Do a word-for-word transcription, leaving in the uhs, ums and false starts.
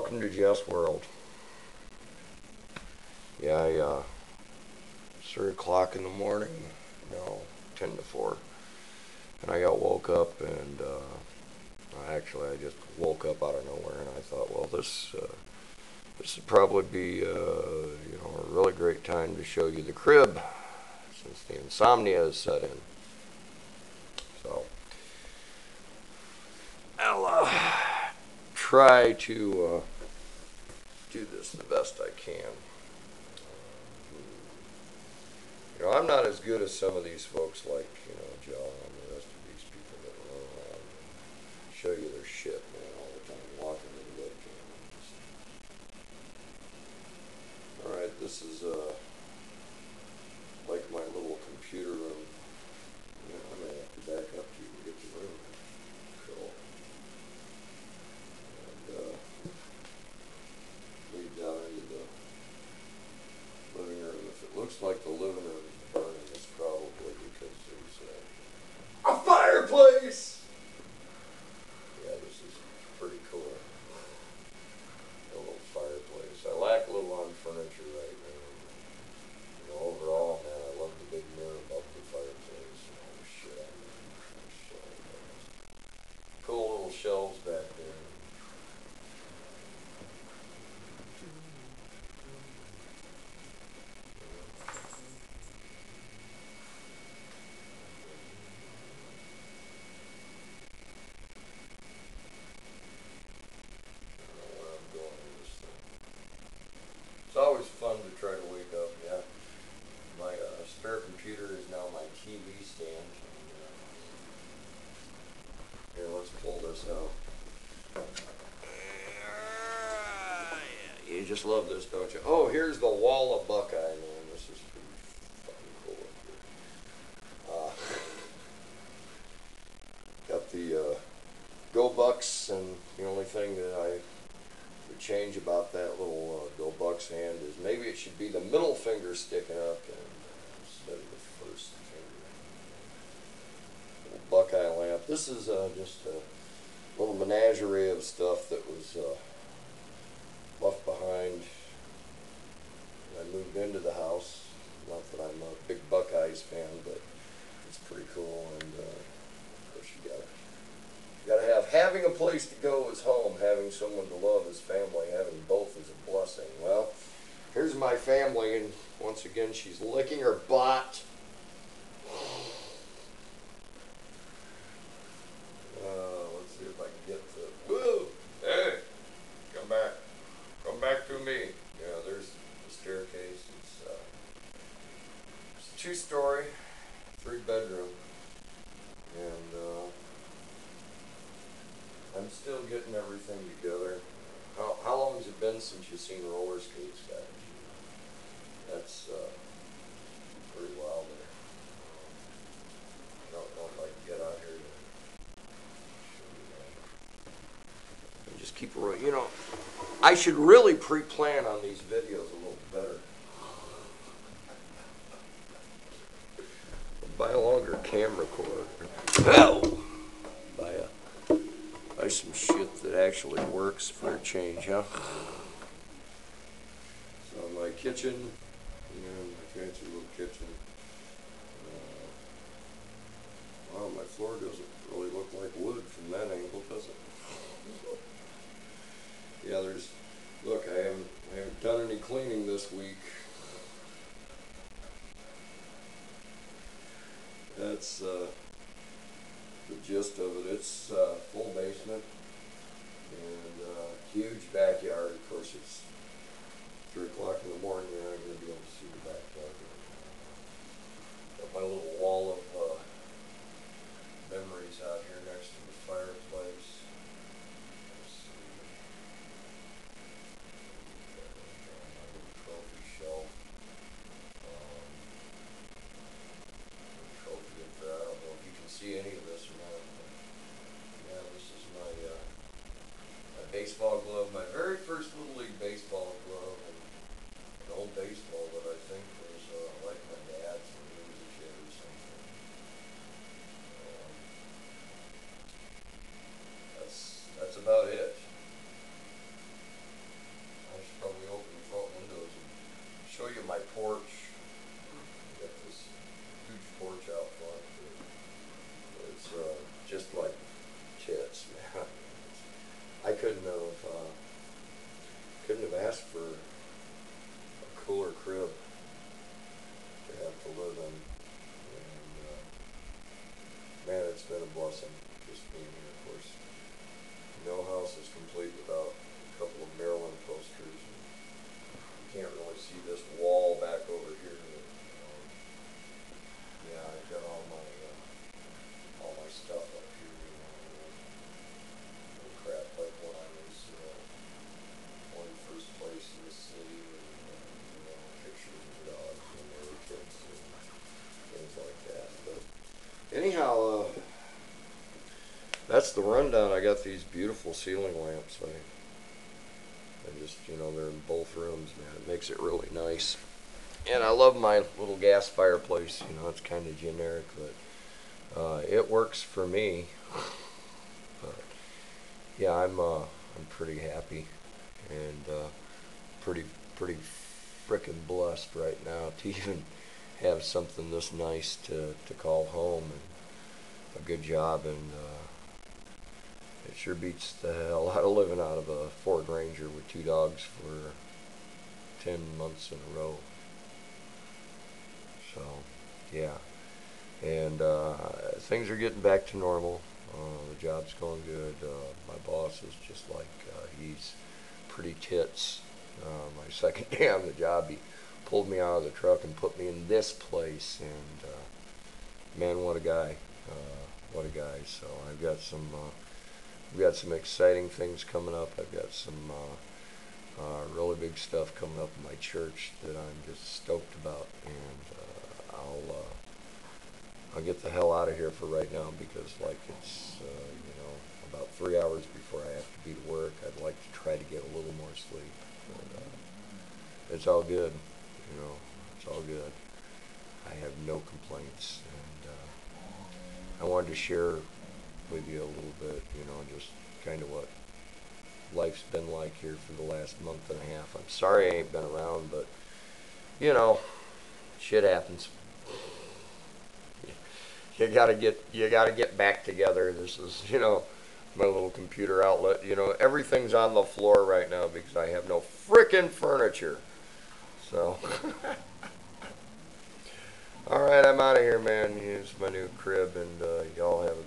welcome to Jeff's World. Yeah, I, uh, three o'clock in the morning, no, ten to four, and I got woke up, and uh, actually I just woke up out of nowhere, and I thought, well, this uh, this would probably be, uh, you know, a really great time to show you the crib, since the insomnia is set in. So I'll uh, try to uh, do this the best I can. You know, I'm not as good as some of these folks like, you know, John and the rest of these people that run around and show you their shit, man, all the time, walking in the webcam. Alright, this is, uh, like my little computer room. You know, I'm going to have to back up to you to get the room. Cool. And, uh, lead down into the living room. If it looks like the living room is burning, it's probably because there's uh, a fireplace! Yeah, this is pretty cool. A little fireplace. I lack a little on furniture right now. You know, overall, man, I love the big mirror above the fireplace and all the shit on there. Cool little shelves back there. It's always fun to try to wake up, yeah. My uh, spare computer is now my T V stand. Here, let's pull this out. Yeah, you just love this, don't you? Oh, here's the wall of Buckeye, man. This is pretty fucking cool up here. Uh, got the uh, Go Bucks, and the only thing that I would change about that little uh, Go Bucks hand is maybe it should be the middle finger sticking up and, uh, instead of the first finger. Little Buckeye lamp. This is uh, just a little menagerie of stuff that was uh, left behind when I moved into the house. Not that I'm a big Buckeyes fan, but it's pretty cool. And uh, of course you got You gotta have, having a place to go is home, having someone to love is family, having both is a blessing. Well, here's my family, and once again, she's licking her butt. Uh, let's see if I can get to, woo, hey, come back, come back to me. Yeah, there's the staircase. It's, uh, it's a two-story, three-bedroom, and, uh, I'm still getting everything together. How, how long has it been since you've seen roller skates, guys? That's uh, pretty wild there. I don't know if I can get out here to show you that. And just keep, you know, I should really pre-plan on these videos a little better. Buy a longer camera cord. Oh! Buy a Buy some shit that actually works for a change, huh? So my kitchen, you know, my fancy little kitchen. Uh, wow, my floor doesn't really look like wood from that angle, does it? Yeah, there's, look, I haven't, I haven't done any cleaning this week. That's, uh, the gist of it. It's uh, full basement and uh, huge backyard. Of course, it's three o'clock in the morning. You're not going to be able to see the backyard. Got my little wall of uh, memories out here next to the fireplace. Let's see. My little trophy shelf. Um, trophy up there. I don't know if you can see any of this or not. Yeah, this is my, uh, my baseball glove, my very first Little League baseball glove, and an old baseball that I think was uh, like my dad's when he was a kid or something. Um, that's, that's about it. man, it's been a blessing just being here. Of course, no house is complete without a couple of Maryland posters. You can't really see this wall back over here. But, um, yeah, I've got all my uh, all my stuff up here. You know, no crap like when I was uh, won first place in the city, and uh, you know, pictures of dogs when they were kids and things like that. But anyhow, uh, that's the rundown. I got these beautiful ceiling lamps. I, I just, you know, they're in both rooms, man. It makes it really nice. And I love my little gas fireplace. You know, it's kind of generic, but uh, it works for me. But yeah, I'm uh, I'm pretty happy and uh, pretty pretty frickin' blessed right now to even have something this nice to to call home, and a good job, and uh, it sure beats the hell out of living out of a Ford Ranger with two dogs for ten months in a row. So, yeah. And uh, things are getting back to normal. Uh, the job's going good. Uh, my boss is just like, uh, he's pretty tits. Uh, my second day on the job, he pulled me out of the truck and put me in this place. And, uh, man, what a guy. Uh, what a guy. So I've got some... Uh, We've got some exciting things coming up. I've got some uh, uh, really big stuff coming up in my church that I'm just stoked about, and uh, I'll uh, I'll get the hell out of here for right now because, like, it's uh, you know, about three hours before I have to be to work. I'd like to try to get a little more sleep, but uh, it's all good. You know, it's all good. I have no complaints, and uh, I wanted to share with you a little bit, you know, just kind of what life's been like here for the last month and a half. I'm sorry I ain't been around, but, you know, shit happens. You gotta get, you gotta get back together. This is, you know, my little computer outlet. You know, everything's on the floor right now because I have no frickin' furniture. So, all right, I'm out of here, man. Here's my new crib, and uh, y'all have a